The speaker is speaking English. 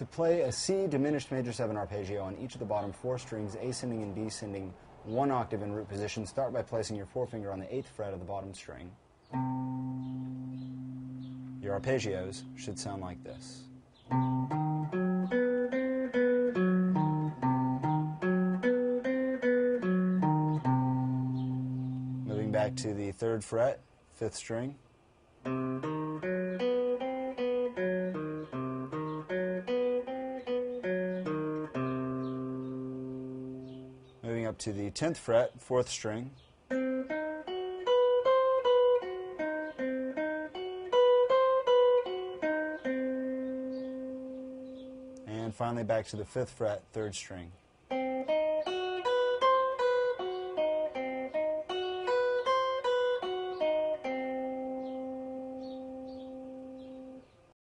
To play a C diminished major 7 arpeggio on each of the bottom 4 strings, ascending and descending 1 octave in root position, start by placing your forefinger on the 8th fret of the bottom string. Your arpeggios should sound like this. Moving back to the 3rd fret, 5th string. Moving up to the 10th fret, 4th string. And finally back to the 5th fret, 3rd string.